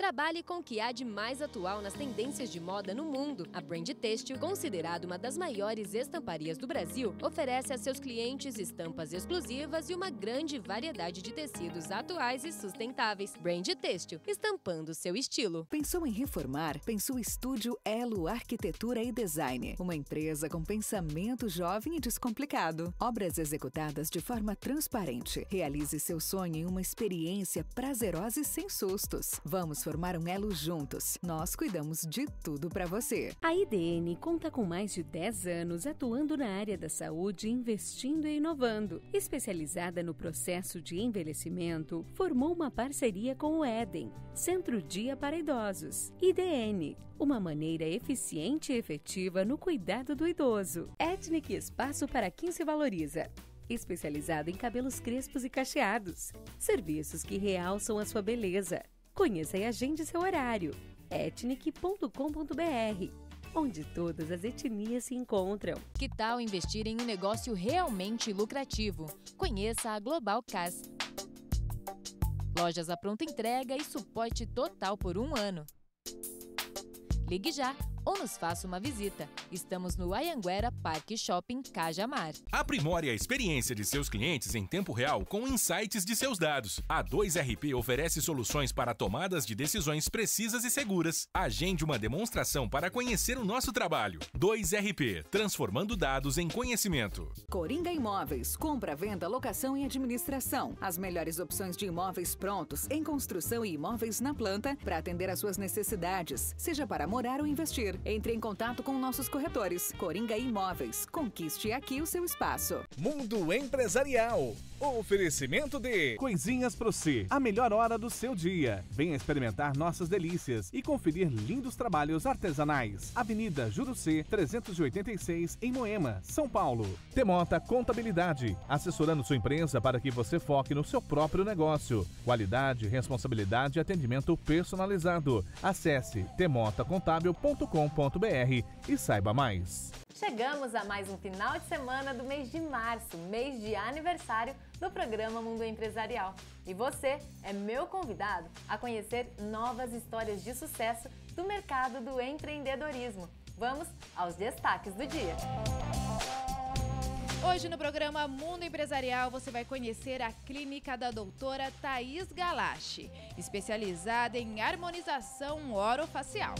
Trabalhe com o que há de mais atual nas tendências de moda no mundo. A Brand Têxtil, considerada uma das maiores estamparias do Brasil, oferece a seus clientes estampas exclusivas e uma grande variedade de tecidos atuais e sustentáveis. Brand Têxtil, estampando seu estilo. Pensou em reformar? Pensou Estúdio Elo Arquitetura e Design. Uma empresa com pensamento jovem e descomplicado. Obras executadas de forma transparente. Realize seu sonho em uma experiência prazerosa e sem sustos. Vamos formar um elo juntos. Nós cuidamos de tudo para você. A IDN conta com mais de 10 anos atuando na área da saúde, investindo e inovando. Especializada no processo de envelhecimento, formou uma parceria com o Éden, Centro Dia para Idosos. IDN, uma maneira eficiente e efetiva no cuidado do idoso. Ethnic Espaço para quem se valoriza. Especializado em cabelos crespos e cacheados. Serviços que realçam a sua beleza. Conheça e agende seu horário. ethnic.com.br, onde todas as etnias se encontram. Que tal investir em um negócio realmente lucrativo? Conheça a Global Cars. Lojas à pronta entrega e suporte total por 1 ano. Ligue já ou nos faça uma visita. Estamos no Anhanguera Parque Shopping Cajamar. Aprimore a experiência de seus clientes em tempo real com insights de seus dados. A 2RP oferece soluções para tomadas de decisões precisas e seguras. Agende uma demonstração para conhecer o nosso trabalho. 2RP, transformando dados em conhecimento. Coringa Imóveis, compra, venda, locação e administração. As melhores opções de imóveis prontos, em construção e imóveis na planta para atender às suas necessidades, seja para morar ou investir. Entre em contato com nossos corretores. Coringa Imóveis. Conquiste aqui o seu espaço. Mundo Empresarial. Oferecimento de Coisinhas Pro C, a melhor hora do seu dia. Venha experimentar nossas delícias e conferir lindos trabalhos artesanais. Avenida Jurucê, 386, em Moema, São Paulo. Temota Contabilidade, assessorando sua empresa para que você foque no seu próprio negócio. Qualidade, responsabilidade e atendimento personalizado. Acesse temotacontábil.com.br e saiba mais. Chegamos a mais um final de semana do mês de março, mês de aniversário do programa Mundo Empresarial. E você é meu convidado a conhecer novas histórias de sucesso do mercado do empreendedorismo. Vamos aos destaques do dia. Hoje no programa Mundo Empresarial você vai conhecer a clínica da doutora Thaís Galache, especializada em harmonização orofacial.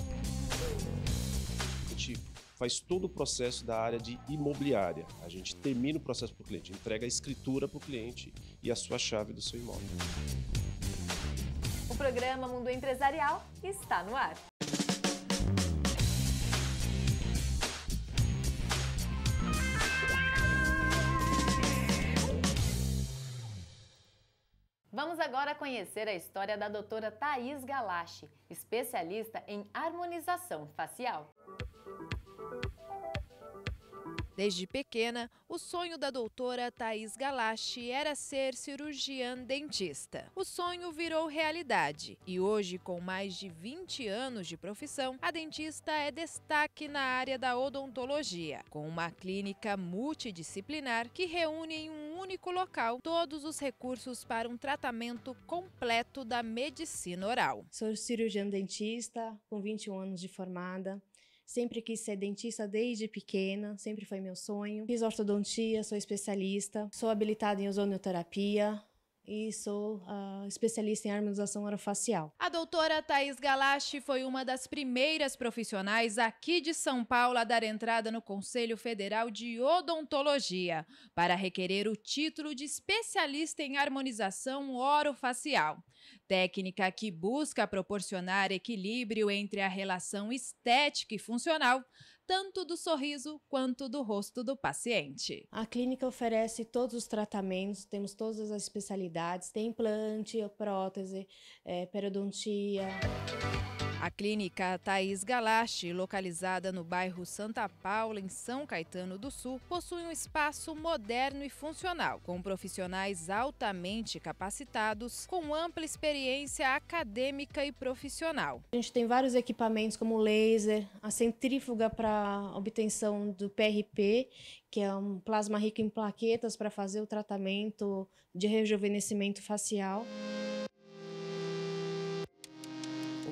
Faz todo o processo da área de imobiliária. A gente termina o processo para o cliente, entrega a escritura para o cliente e a sua chave do seu imóvel. O programa Mundo Empresarial está no ar. Vamos agora conhecer a história da doutora Thaís Galache, especialista em harmonização facial. Desde pequena, o sonho da doutora Thaís Galache era ser cirurgiã dentista. O sonho virou realidade e hoje, com mais de 20 anos de profissão, a dentista é destaque na área da odontologia, com uma clínica multidisciplinar que reúne em um único local todos os recursos para um tratamento completo da medicina oral. Sou cirurgiã dentista, com 21 anos de formada. Sempre quis ser dentista desde pequena, sempre foi meu sonho. Fiz ortodontia, sou especialista, sou habilitada em ozonioterapia e sou especialista em harmonização orofacial. A doutora Thaís Galache foi uma das primeiras profissionais aqui de São Paulo a dar entrada no Conselho Federal de Odontologia para requerer o título de especialista em harmonização orofacial, técnica que busca proporcionar equilíbrio entre a relação estética e funcional, tanto do sorriso quanto do rosto do paciente. A clínica oferece todos os tratamentos, temos todas as especialidades, tem implante, prótese, periodontia. A clínica Thaís Galache, localizada no bairro Santa Paula, em São Caetano do Sul, possui um espaço moderno e funcional, com profissionais altamente capacitados, com ampla experiência acadêmica e profissional. A gente tem vários equipamentos como laser, a centrífuga para obtenção do PRP, que é um plasma rico em plaquetas para fazer o tratamento de rejuvenescimento facial. O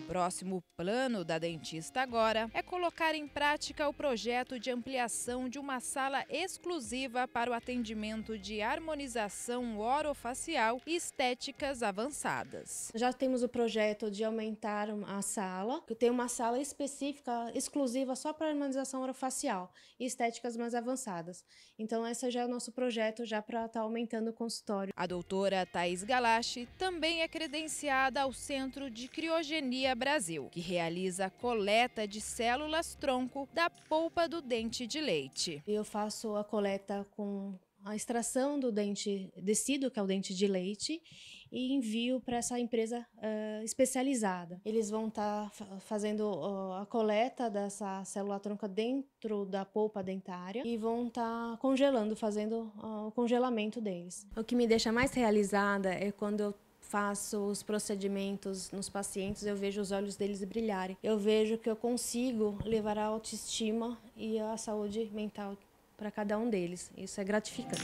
Próximo plano da dentista agora é colocar em prática o projeto de ampliação de uma sala exclusiva para o atendimento de harmonização orofacial e estéticas avançadas. Já temos o projeto de aumentar a sala, que tem uma sala específica, exclusiva só para harmonização orofacial e estéticas mais avançadas. Então esse já é o nosso projeto já para estar aumentando o consultório. A doutora Thaís Galashi também é credenciada ao Centro de Criogenia Brasil, que realiza a coleta de células-tronco da polpa do dente de leite. Eu faço a coleta com a extração do dente descido, que é o dente de leite, e envio para essa empresa especializada. Eles vão estar fazendo a coleta dessa célula-tronco dentro da polpa dentária e vão estar congelando, fazendo o congelamento deles. O que me deixa mais realizada é quando eu faço os procedimentos nos pacientes, eu vejo os olhos deles brilharem. Eu vejo que eu consigo levar a autoestima e a saúde mental para cada um deles. Isso é gratificante.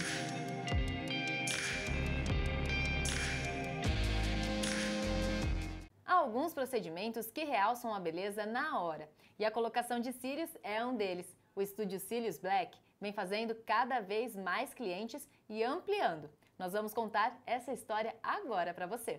Há alguns procedimentos que realçam a beleza na hora, e a colocação de cílios é um deles. O Estúdio Cílios Black vem fazendo cada vez mais clientes e ampliando. Nós vamos contar essa história agora para você.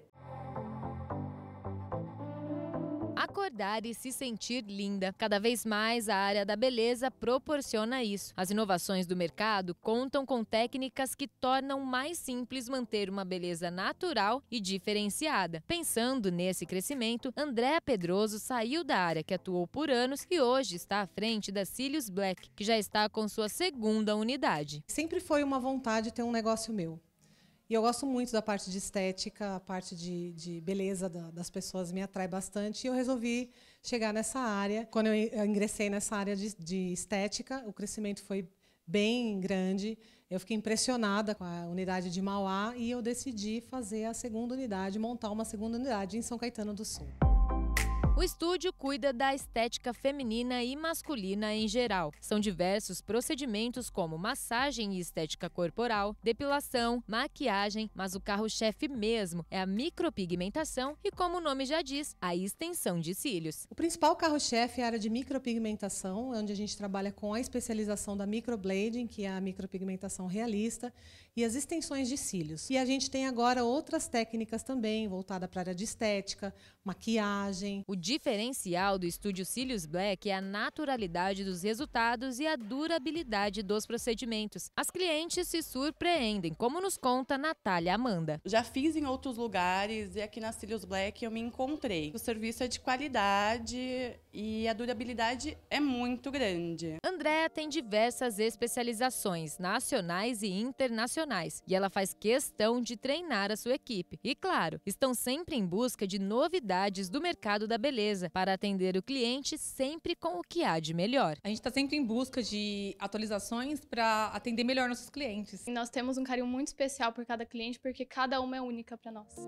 Acordar e se sentir linda. Cada vez mais a área da beleza proporciona isso. As inovações do mercado contam com técnicas que tornam mais simples manter uma beleza natural e diferenciada. Pensando nesse crescimento, Andréa Pedroso saiu da área que atuou por anos e hoje está à frente da Cílios Black, que já está com sua segunda unidade. Sempre foi uma vontade ter um negócio meu. E eu gosto muito da parte de estética, a parte de beleza das pessoas me atrai bastante. E eu resolvi chegar nessa área. Quando eu ingressei nessa área de estética, o crescimento foi bem grande. Eu fiquei impressionada com a unidade de Mauá e eu decidi fazer a segunda unidade, montar uma segunda unidade em São Caetano do Sul. O estúdio cuida da estética feminina e masculina em geral. São diversos procedimentos como massagem e estética corporal, depilação, maquiagem, mas o carro-chefe mesmo é a micropigmentação e, como o nome já diz, a extensão de cílios. O principal carro-chefe é a área de micropigmentação, onde a gente trabalha com a especialização da microblading, que é a micropigmentação realista, e as extensões de cílios. E a gente tem agora outras técnicas também, voltada para a área de estética, maquiagem. O diferencial do Estúdio Cílios Black é a naturalidade dos resultados e a durabilidade dos procedimentos. As clientes se surpreendem, como nos conta Natália Amanda. Já fiz em outros lugares e aqui na Cílios Black eu me encontrei. O serviço é de qualidade e a durabilidade é muito grande. Andréa tem diversas especializações nacionais e internacionais e ela faz questão de treinar a sua equipe. E claro, estão sempre em busca de novidades do mercado da beleza para atender o cliente sempre com o que há de melhor. A gente está sempre em busca de atualizações para atender melhor nossos clientes. E nós temos um carinho muito especial por cada cliente porque cada uma é única para nós.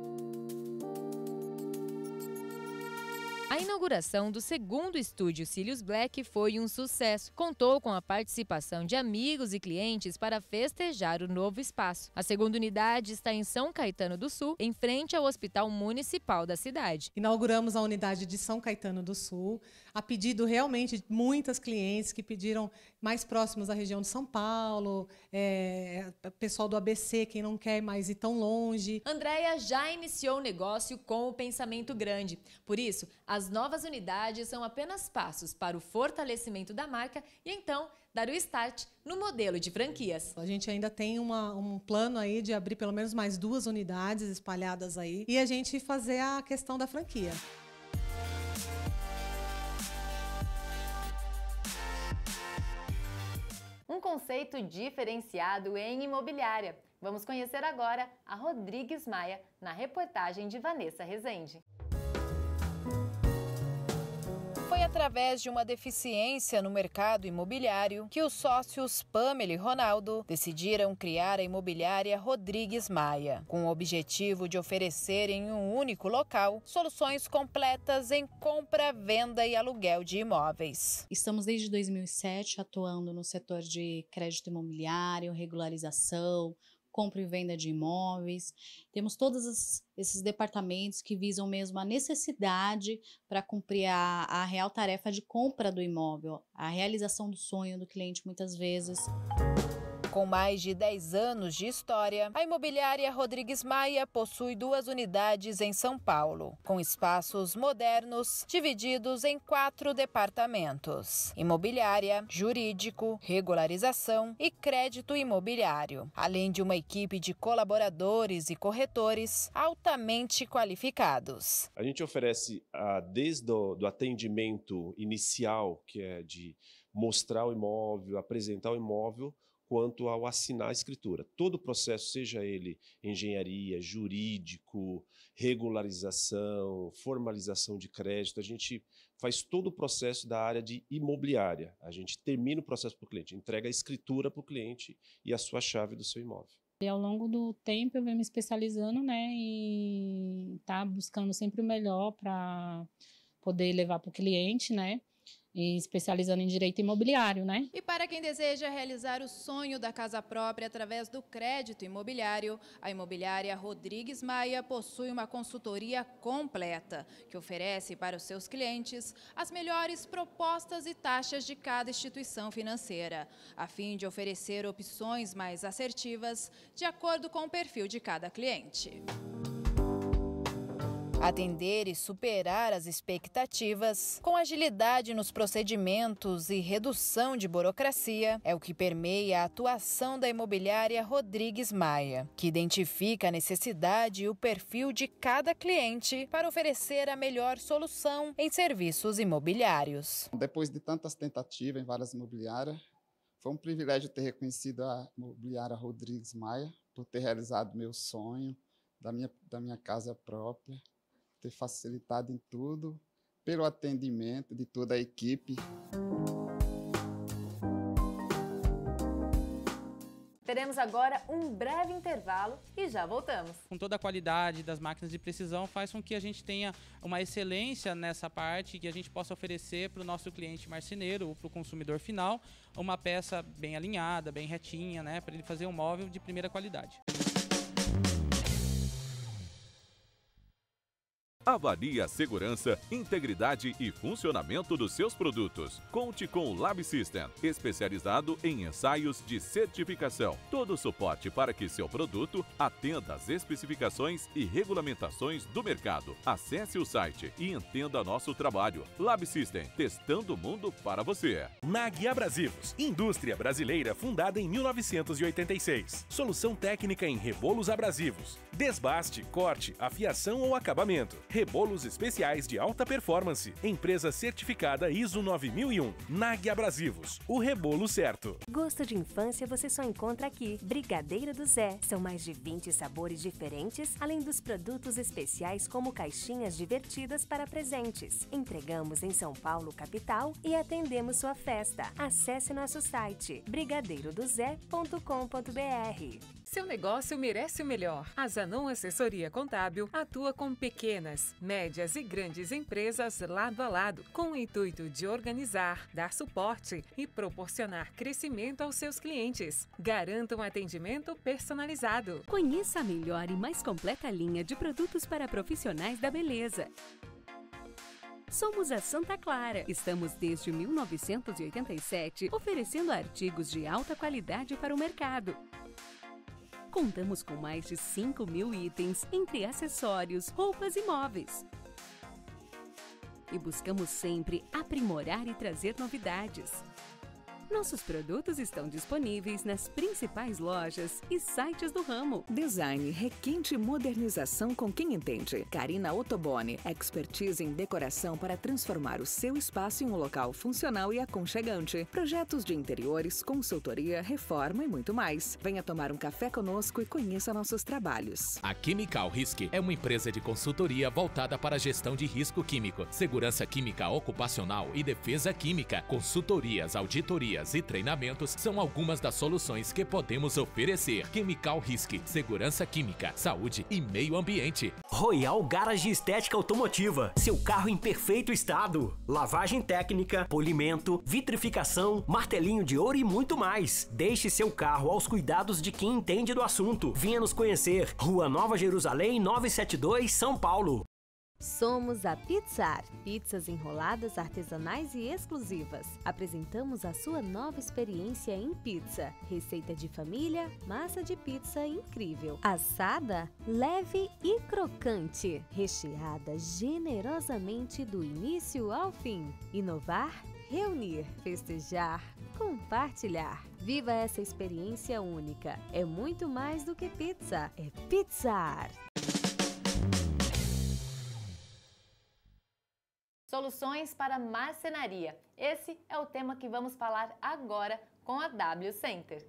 A inauguração do segundo estúdio Cílios Black foi um sucesso. Contou com a participação de amigos e clientes para festejar o novo espaço. A segunda unidade está em São Caetano do Sul, em frente ao Hospital Municipal da cidade. Inauguramos a unidade de São Caetano do Sul, a pedido realmente de muitas clientes que pediram mais próximos da região de São Paulo, pessoal do ABC, quem não quer mais ir tão longe. Andréa já iniciou o negócio com o pensamento grande. Por isso, as novas unidades são apenas passos para o fortalecimento da marca e então dar o start no modelo de franquias. A gente ainda tem um plano aí de abrir pelo menos mais 2 unidades espalhadas aí e a gente fazer a questão da franquia. Um conceito diferenciado em imobiliária. Vamos conhecer agora a Rodrigues Maia na reportagem de Vanessa Rezende. Foi através de uma deficiência no mercado imobiliário que os sócios Pamela e Ronaldo decidiram criar a imobiliária Rodrigues Maia, com o objetivo de oferecer em um único local soluções completas em compra, venda e aluguel de imóveis. Estamos desde 2007 atuando no setor de crédito imobiliário, regularização, compra e venda de imóveis. Temos todos esses departamentos que visam mesmo a necessidade para cumprir a real tarefa de compra do imóvel, a realização do sonho do cliente muitas vezes. Com mais de 10 anos de história, a Imobiliária Rodrigues Maia possui 2 unidades em São Paulo, com espaços modernos divididos em 4 departamentos: imobiliária, jurídico, regularização e crédito imobiliário, além de uma equipe de colaboradores e corretores altamente qualificados. A gente oferece desde o atendimento inicial, que é de mostrar o imóvel, apresentar o imóvel, quanto ao assinar a escritura. Todo o processo, seja ele engenharia, jurídico, regularização, formalização de crédito, a gente faz todo o processo da área de imobiliária. A gente termina o processo para o cliente, entrega a escritura para o cliente e a sua chave do seu imóvel. E ao longo do tempo eu venho me especializando, né, e tá buscando sempre o melhor para poder levar para o cliente, né, e especializando em direito imobiliário, né? E para quem deseja realizar o sonho da casa própria através do crédito imobiliário, a Imobiliária Rodrigues Maia possui uma consultoria completa, que oferece para os seus clientes as melhores propostas e taxas de cada instituição financeira, a fim de oferecer opções mais assertivas de acordo com o perfil de cada cliente. Atender e superar as expectativas, com agilidade nos procedimentos e redução de burocracia, é o que permeia a atuação da Imobiliária Rodrigues Maia, que identifica a necessidade e o perfil de cada cliente para oferecer a melhor solução em serviços imobiliários. Depois de tantas tentativas em várias imobiliárias, foi um privilégio ter reconhecido a Imobiliária Rodrigues Maia por ter realizado meu sonho da minha casa própria, ter facilitado em tudo, pelo atendimento de toda a equipe. Teremos agora um breve intervalo e já voltamos. Com toda a qualidade das máquinas de precisão, faz com que a gente tenha uma excelência nessa parte, que a gente possa oferecer para o nosso cliente marceneiro ou para o consumidor final uma peça bem alinhada, bem retinha, né, para ele fazer um móvel de primeira qualidade. Avalie a segurança, integridade e funcionamento dos seus produtos. Conte com o Lab System, especializado em ensaios de certificação. Todo o suporte para que seu produto atenda às especificações e regulamentações do mercado. Acesse o site e entenda nosso trabalho. Lab System, testando o mundo para você. NAG Abrasivos, indústria brasileira fundada em 1986. Solução técnica em rebolos abrasivos, desbaste, corte, afiação ou acabamento. Rebolos especiais de alta performance. Empresa certificada ISO 9001. NAG Abrasivos. O rebolo certo. Gosto de infância você só encontra aqui. Brigadeiro do Zé. São mais de 20 sabores diferentes, além dos produtos especiais como caixinhas divertidas para presentes. Entregamos em São Paulo, capital, e atendemos sua festa. Acesse nosso site brigadeirodozé.com.br. Seu negócio merece o melhor. A Zanon Assessoria Contábil atua com pequenas, médias e grandes empresas lado a lado, com o intuito de organizar, dar suporte e proporcionar crescimento aos seus clientes. Garanta um atendimento personalizado. Conheça a melhor e mais completa linha de produtos para profissionais da beleza. Somos a Santa Clara. Estamos desde 1987 oferecendo artigos de alta qualidade para o mercado. Contamos com mais de 5.000 itens, entre acessórios, roupas e móveis. E buscamos sempre aprimorar e trazer novidades. Nossos produtos estão disponíveis nas principais lojas e sites do ramo. Design, requinte e modernização com quem entende. Karina Ottoboni, expertise em decoração para transformar o seu espaço em um local funcional e aconchegante. Projetos de interiores, consultoria, reforma e muito mais. Venha tomar um café conosco e conheça nossos trabalhos. A Chemical Risk é uma empresa de consultoria voltada para a gestão de risco químico, segurança química ocupacional e defesa química, consultorias, auditorias, mentorias e treinamentos são algumas das soluções que podemos oferecer. Chemical Risk, segurança química, saúde e meio ambiente. Royal Garage Estética Automotiva, seu carro em perfeito estado. Lavagem técnica, polimento, vitrificação, martelinho de ouro e muito mais. Deixe seu carro aos cuidados de quem entende do assunto. Venha nos conhecer. Rua Nova Jerusalém, 972, São Paulo. Somos a Pizzar, pizzas enroladas artesanais e exclusivas. Apresentamos a sua nova experiência em pizza. Receita de família, massa de pizza incrível. Assada, leve e crocante. Recheada generosamente do início ao fim. Inovar, reunir, festejar, compartilhar. Viva essa experiência única. É muito mais do que pizza, é Pizzar. Soluções para marcenaria. Esse é o tema que vamos falar agora com a W Center.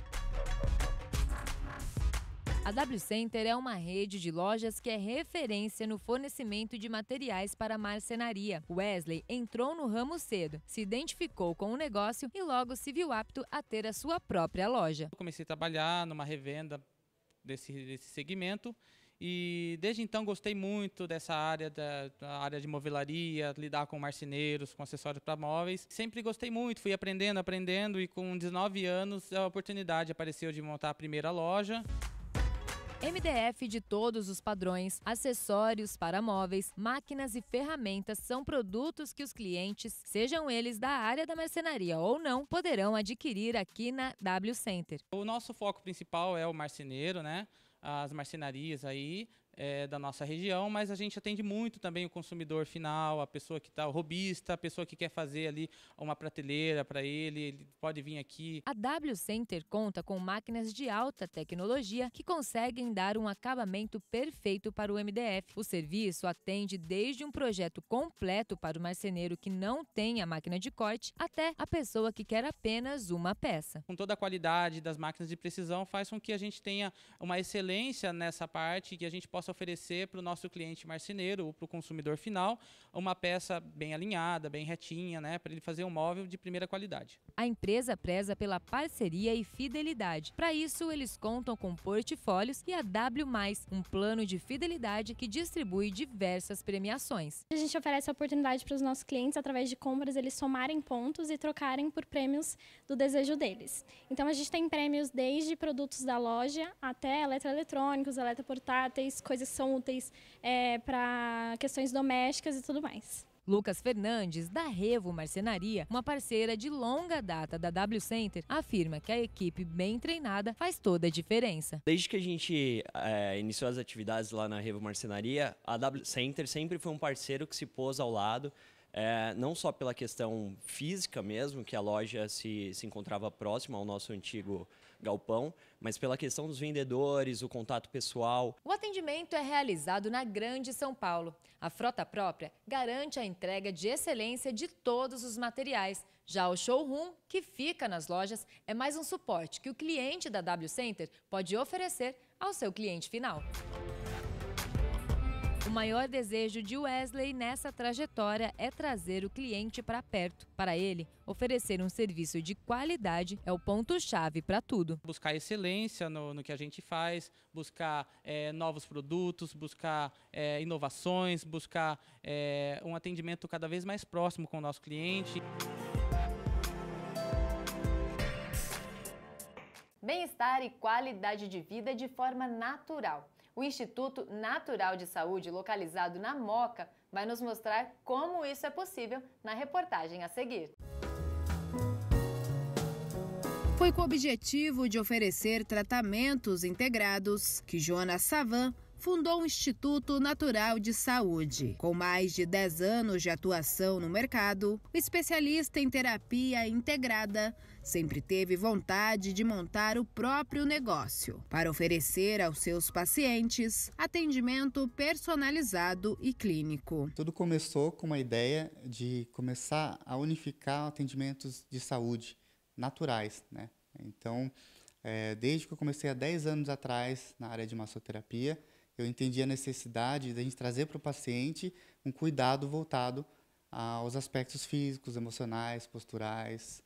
A W Center é uma rede de lojas que é referência no fornecimento de materiais para marcenaria. Wesley entrou no ramo cedo, se identificou com o negócio e logo se viu apto a ter a sua própria loja. Eu comecei a trabalhar numa revenda desse segmento. E desde então gostei muito dessa área, da área de movelaria, lidar com marceneiros, com acessórios para móveis. Sempre gostei muito, fui aprendendo e com 19 anos a oportunidade apareceu de montar a primeira loja. MDF de todos os padrões, acessórios para móveis, máquinas e ferramentas são produtos que os clientes, sejam eles da área da marcenaria ou não, poderão adquirir aqui na W Center. O nosso foco principal é o marceneiro, né? As marcenarias aí da nossa região, mas a gente atende muito também o consumidor final, a pessoa que está, o hobbyista, a pessoa que quer fazer ali uma prateleira para ele pode vir aqui. A W Center conta com máquinas de alta tecnologia que conseguem dar um acabamento perfeito para o MDF. O serviço atende desde um projeto completo para o marceneiro que não tem a máquina de corte, até a pessoa que quer apenas uma peça. Com toda a qualidade das máquinas de precisão, faz com que a gente tenha uma excelência nessa parte, que a gente possa oferecer para o nosso cliente marceneiro ou para o consumidor final uma peça bem alinhada, bem retinha, né, para ele fazer um móvel de primeira qualidade. A empresa preza pela parceria e fidelidade. Para isso, eles contam com portfólios e a W+, um plano de fidelidade que distribui diversas premiações. A gente oferece a oportunidade para os nossos clientes, através de compras, eles somarem pontos e trocarem por prêmios do desejo deles. Então, a gente tem prêmios desde produtos da loja até eletroeletrônicos, eletroportáteis, coisas que são úteis para questões domésticas e tudo mais. Lucas Fernandes, da Revo Marcenaria, uma parceira de longa data da W Center, afirma que a equipe bem treinada faz toda a diferença. Desde que a gente iniciou as atividades lá na Revo Marcenaria, a W Center sempre foi um parceiro que se pôs ao lado, não só pela questão física mesmo, que a loja se encontrava próxima ao nosso antigo galpão, mas pela questão dos vendedores, o contato pessoal. O atendimento é realizado na Grande São Paulo. A frota própria garante a entrega de excelência de todos os materiais. Já o showroom, que fica nas lojas, é mais um suporte que o cliente da W Center pode oferecer ao seu cliente final. O maior desejo de Wesley nessa trajetória é trazer o cliente para perto. Para ele, oferecer um serviço de qualidade é o ponto-chave para tudo. Buscar excelência no que a gente faz, buscar novos produtos, buscar inovações, buscar um atendimento cada vez mais próximo com o nosso cliente. Bem-estar e qualidade de vida de forma natural. O Instituto Natural de Saúde, localizado na Moca, vai nos mostrar como isso é possível na reportagem a seguir. Foi com o objetivo de oferecer tratamentos integrados que Jonas Savan fundou o Instituto Natural de Saúde. Com mais de 10 anos de atuação no mercado, o especialista em terapia integrada sempre teve vontade de montar o próprio negócio para oferecer aos seus pacientes atendimento personalizado e clínico. Tudo começou com uma ideia de começar a unificar atendimentos de saúde naturais, né? Então, desde que eu comecei há 10 anos atrás na área de massoterapia, eu entendi a necessidade de a gente trazer para o paciente um cuidado voltado aos aspectos físicos, emocionais, posturais.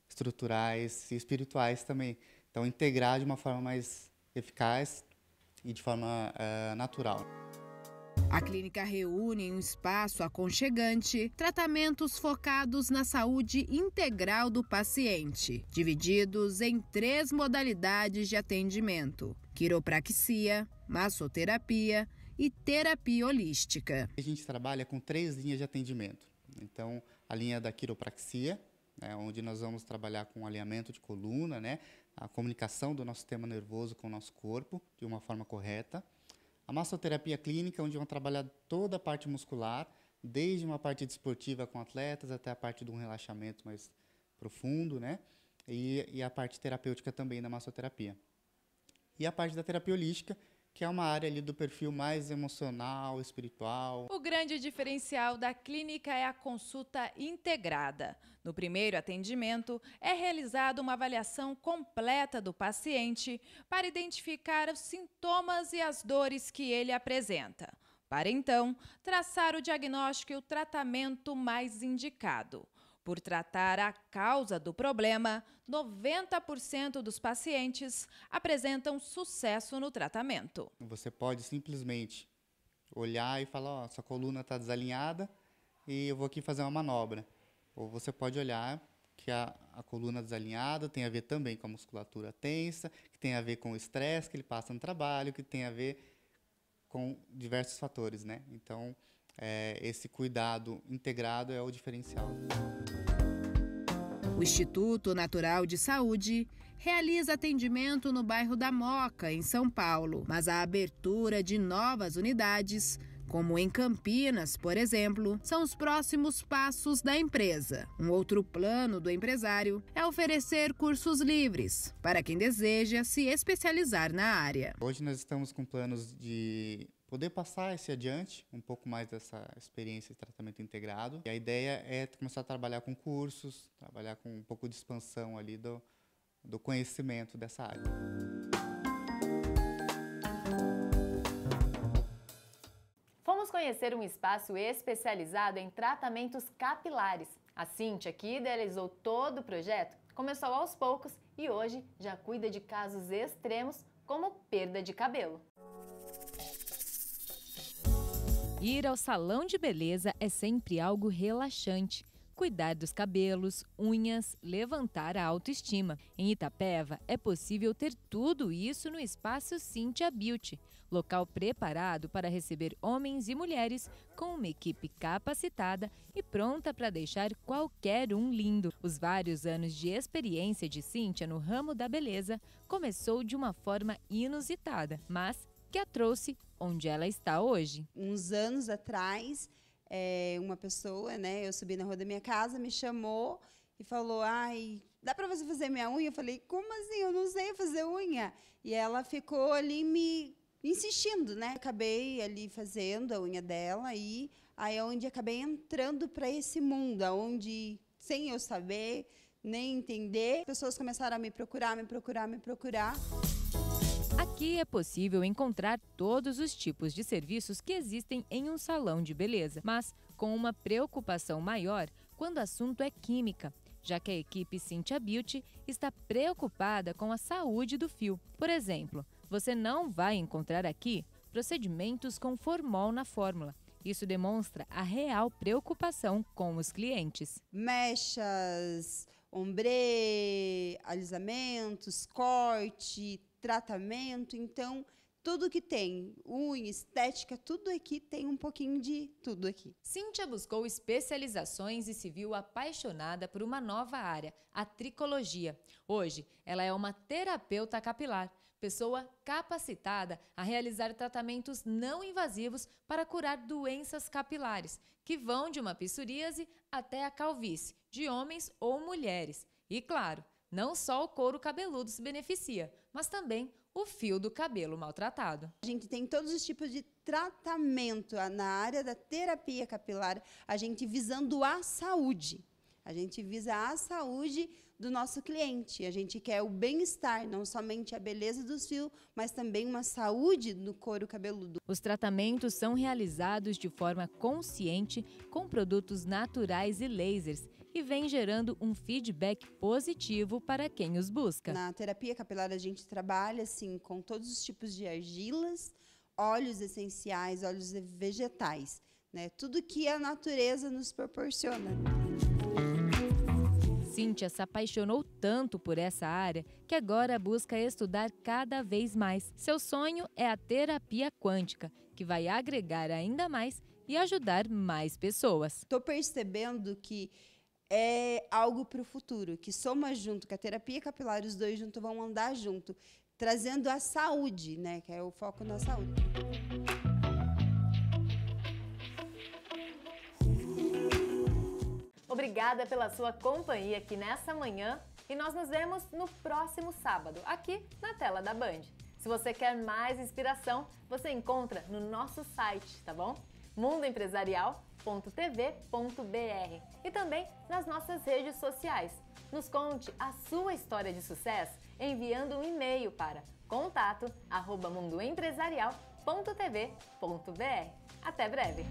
estruturais e espirituais também. Então, integrar de uma forma mais eficaz e de forma natural. A clínica reúne em um espaço aconchegante tratamentos focados na saúde integral do paciente, divididos em 3 modalidades de atendimento: quiropraxia, massoterapia e terapia holística. A gente trabalha com 3 linhas de atendimento. Então, a linha da quiropraxia, né, onde nós vamos trabalhar com alinhamento de coluna, né, a comunicação do nosso sistema nervoso com o nosso corpo de uma forma correta. A massoterapia clínica, onde vão trabalhar toda a parte muscular, desde uma parte desportiva com atletas até a parte de um relaxamento mais profundo, né? E a parte terapêutica também da massoterapia. E a parte da terapia holística, que é uma área ali do perfil mais emocional, espiritual. O grande diferencial da clínica é a consulta integrada. No primeiro atendimento, é realizada uma avaliação completa do paciente para identificar os sintomas e as dores que ele apresenta, para então traçar o diagnóstico e o tratamento mais indicado. Por tratar a causa do problema, 90% dos pacientes apresentam sucesso no tratamento. Você pode simplesmente olhar e falar, sua coluna está desalinhada e eu vou aqui fazer uma manobra. Ou você pode olhar que a coluna desalinhada tem a ver também com a musculatura tensa, que tem a ver com o estresse que ele passa no trabalho, que tem a ver com diversos fatores, né? Então, esse cuidado integrado é o diferencial. O Instituto Natural de Saúde realiza atendimento no bairro da Moca, em São Paulo, mas a abertura de novas unidades, como em Campinas, por exemplo, são os próximos passos da empresa. Um outro plano do empresário é oferecer cursos livres para quem deseja se especializar na área. Hoje nós estamos com planos de poder passar esse adiante, um pouco mais dessa experiência de tratamento integrado. E a ideia é começar a trabalhar com cursos, trabalhar com um pouco de expansão ali do conhecimento dessa área. Vamos conhecer um espaço especializado em tratamentos capilares. A Cíntia, que idealizou todo o projeto, começou aos poucos e hoje já cuida de casos extremos como perda de cabelo. Ir ao salão de beleza é sempre algo relaxante. Cuidar dos cabelos, unhas, levantar a autoestima. Em Itapeva, é possível ter tudo isso no espaço Cíntia Beauty, local preparado para receber homens e mulheres com uma equipe capacitada e pronta para deixar qualquer um lindo. Os vários anos de experiência de Cíntia no ramo da beleza começou de uma forma inusitada, mas que a trouxe onde ela está hoje. Uns anos atrás, uma pessoa, né, eu subi na rua da minha casa, me chamou e falou, ai, dá para você fazer minha unha? Eu falei, como assim? Eu não sei fazer unha. E ela ficou ali me insistindo, né? Acabei ali fazendo a unha dela e aí é onde acabei entrando para esse mundo, onde, sem eu saber, nem entender, pessoas começaram a me procurar. Aqui é possível encontrar todos os tipos de serviços que existem em um salão de beleza, mas com uma preocupação maior quando o assunto é química, já que a equipe Cíntia Beauty está preocupada com a saúde do fio. Por exemplo, você não vai encontrar aqui procedimentos com formol na fórmula. Isso demonstra a real preocupação com os clientes. Mechas, ombré, alisamentos, corte, tratamento, então tudo que tem, unha, estética, tudo aqui tem um pouquinho de tudo aqui. Cíntia buscou especializações e se viu apaixonada por uma nova área, a tricologia. Hoje, ela é uma terapeuta capilar, pessoa capacitada a realizar tratamentos não invasivos para curar doenças capilares, que vão de uma psoríase até a calvície, de homens ou mulheres. E claro, não só o couro cabeludo se beneficia, mas também o fio do cabelo maltratado. A gente tem todos os tipos de tratamento na área da terapia capilar, a gente visando a saúde. A gente visa a saúde do nosso cliente. A gente quer o bem-estar, não somente a beleza dos fios, mas também uma saúde no couro cabeludo. Os tratamentos são realizados de forma consciente com produtos naturais e lasers e vem gerando um feedback positivo para quem os busca. Na terapia capilar a gente trabalha assim com todos os tipos de argilas, óleos essenciais, óleos vegetais, né? Tudo que a natureza nos proporciona. Cíntia se apaixonou tanto por essa área que agora busca estudar cada vez mais. Seu sonho é a terapia quântica, que vai agregar ainda mais e ajudar mais pessoas. Estou percebendo que é algo para o futuro, que soma junto, que a terapia capilar, os dois juntos vão andar junto, trazendo a saúde, né? Que é o foco na saúde. Obrigada pela sua companhia aqui nessa manhã e nós nos vemos no próximo sábado, aqui na tela da Band. Se você quer mais inspiração, você encontra no nosso site, tá bom? mundoempresarial.tv.br e também nas nossas redes sociais. Nos conte a sua história de sucesso enviando um e-mail para contato@mundoempresarial.tv.br. Até breve!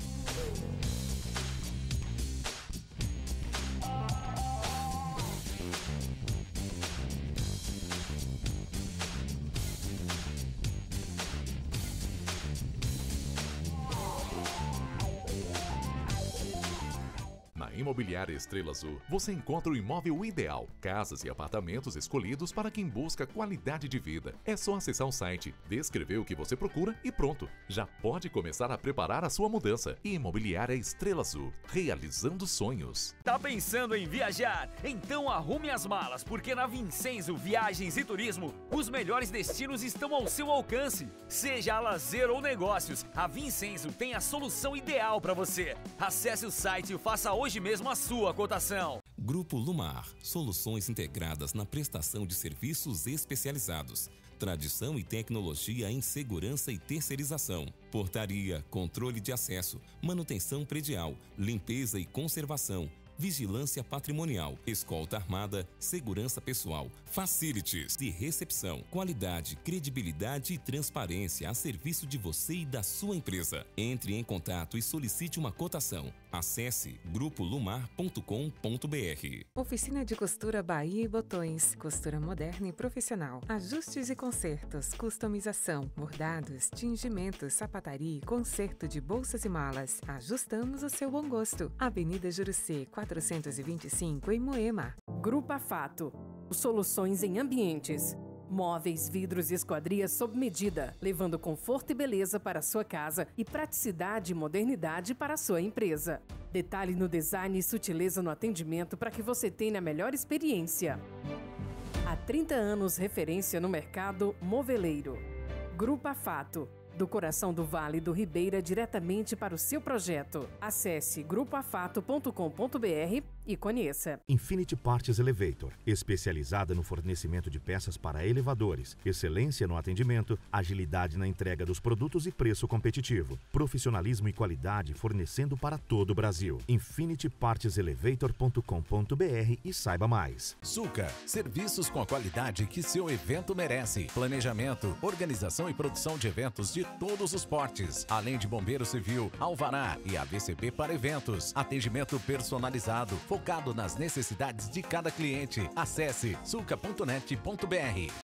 Na Imobiliária Estrela Azul, você encontra o imóvel ideal, casas e apartamentos escolhidos para quem busca qualidade de vida. É só acessar o site, descrever o que você procura e pronto. Já pode começar a preparar a sua mudança. Imobiliária Estrela Azul, realizando sonhos. Tá pensando em viajar? Então arrume as malas, porque na Vincenzo Viagens e Turismo, os melhores destinos estão ao seu alcance. Seja a lazer ou negócios, a Vincenzo tem a solução ideal para você. Acesse o site e faça hoje mesmo a sua cotação. Grupo Lumar, soluções integradas na prestação de serviços especializados. Tradição e tecnologia em segurança e terceirização. Portaria, controle de acesso, manutenção predial, limpeza e conservação. Vigilância patrimonial, escolta armada, segurança pessoal, facilities de recepção, qualidade, credibilidade e transparência a serviço de você e da sua empresa. Entre em contato e solicite uma cotação. Acesse grupolumar.com.br. Oficina de Costura Bahia e Botões. Costura moderna e profissional. Ajustes e consertos, customização, bordados, tingimentos, sapataria e conserto de bolsas e malas. Ajustamos o seu bom gosto. Avenida Jurucê, 425 em Moema. Grupo Afato. Soluções em ambientes. Móveis, vidros e esquadrias sob medida, levando conforto e beleza para a sua casa e praticidade e modernidade para a sua empresa. Detalhe no design e sutileza no atendimento para que você tenha a melhor experiência. Há 30 anos, referência no mercado moveleiro. Grupo Afato. Do coração do Vale do Ribeira diretamente para o seu projeto. Acesse grupoafato.com.br e conheça. Infinity Parts Elevator, especializada no fornecimento de peças para elevadores, excelência no atendimento, agilidade na entrega dos produtos e preço competitivo, profissionalismo e qualidade fornecendo para todo o Brasil. infinitypartselevator.com.br e saiba mais. Suca, serviços com a qualidade que seu evento merece. Planejamento, organização e produção de eventos de todos os portes, além de bombeiro civil, alvará e AVCP para eventos. Atendimento personalizado, focado nas necessidades de cada cliente. Acesse suca.net.br.